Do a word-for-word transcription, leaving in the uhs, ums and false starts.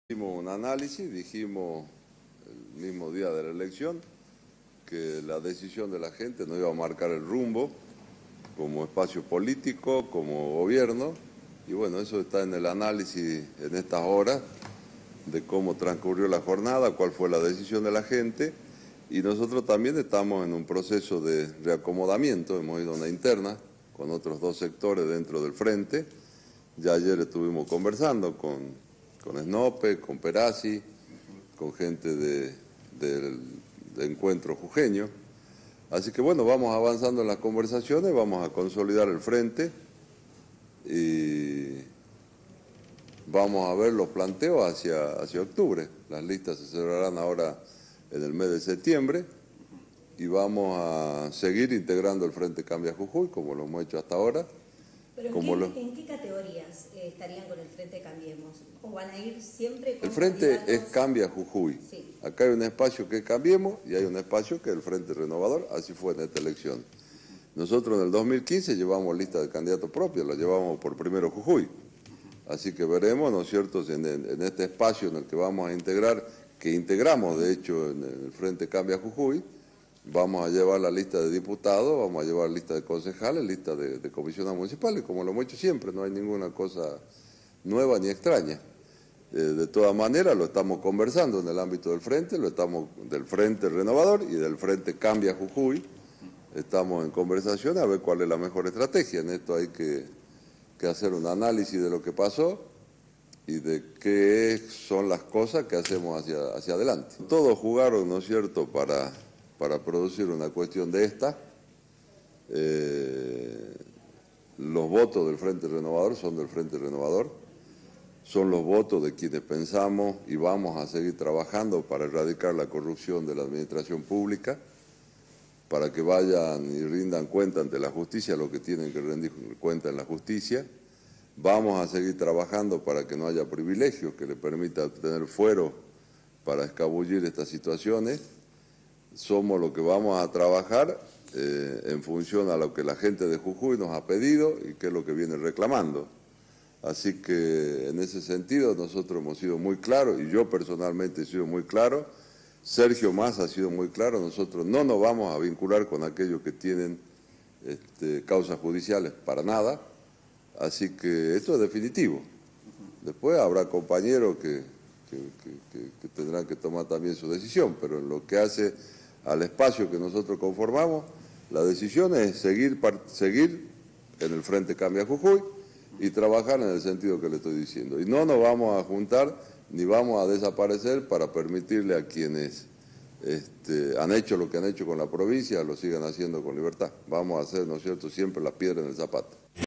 Hicimos un análisis, dijimos el mismo día de la elección que la decisión de la gente no iba a marcar el rumbo como espacio político, como gobierno, y bueno, eso está en el análisis en estas horas de cómo transcurrió la jornada, cuál fue la decisión de la gente, y nosotros también estamos en un proceso de reacomodamiento, hemos ido a una interna con otros dos sectores dentro del frente. Ya ayer estuvimos conversando con con Snope, con Perazzi, con gente de, de, de Encuentro Jujeño. Así que bueno, vamos avanzando en las conversaciones, vamos a consolidar el frente y vamos a ver los planteos hacia, hacia octubre. Las listas se celebrarán ahora en el mes de septiembre y vamos a seguir integrando el Frente Cambia Jujuy, como lo hemos hecho hasta ahora. ¿Pero como en, qué, lo... en qué categorías eh, estarían con el Frente Cambiemos? ¿O van a ir siempre con El Frente candidatos? es Cambia Jujuy. Sí. Acá hay un espacio que es Cambiemos y hay un espacio que es el Frente Renovador, así fue en esta elección. Nosotros en el dos mil quince llevamos lista de candidatos propios, la llevamos por primero Jujuy. Así que veremos, ¿no es cierto?, en, en este espacio en el que vamos a integrar, que integramos de hecho en el Frente Cambia Jujuy, vamos a llevar la lista de diputados, vamos a llevar lista de concejales, lista de, de comisionados municipales, como lo hemos hecho siempre, no hay ninguna cosa nueva ni extraña. Eh, de todas maneras lo estamos conversando en el ámbito del Frente, lo estamos del Frente Renovador y del Frente Cambia Jujuy, estamos en conversación a ver cuál es la mejor estrategia. En esto hay que, que hacer un análisis de lo que pasó y de qué son las cosas que hacemos hacia, hacia adelante. Todos jugaron, ¿no es cierto?, para... para producir una cuestión de esta. Eh, los votos del Frente Renovador son del Frente Renovador, son los votos de quienes pensamos y vamos a seguir trabajando para erradicar la corrupción de la administración pública, para que vayan y rindan cuenta ante la justicia lo que tienen que rendir cuenta en la justicia. Vamos a seguir trabajando para que no haya privilegios que le permita obtener fuero para escabullir estas situaciones. Somos lo que vamos a trabajar eh, en función a lo que la gente de Jujuy nos ha pedido y qué es lo que viene reclamando. Así que en ese sentido nosotros hemos sido muy claros y yo personalmente he sido muy claro, Sergio Massa ha sido muy claro, nosotros no nos vamos a vincular con aquellos que tienen este, causas judiciales para nada, así que esto es definitivo. Después habrá compañeros que, que, que, que, que tendrán que tomar también su decisión, pero en lo que hace al espacio que nosotros conformamos, la decisión es seguir, seguir en el Frente Cambia Jujuy y trabajar en el sentido que le estoy diciendo. Y no nos vamos a juntar ni vamos a desaparecer para permitirle a quienes este, han hecho lo que han hecho con la provincia, lo sigan haciendo con libertad. Vamos a hacer, ¿no es cierto?, siempre la piedra en el zapato.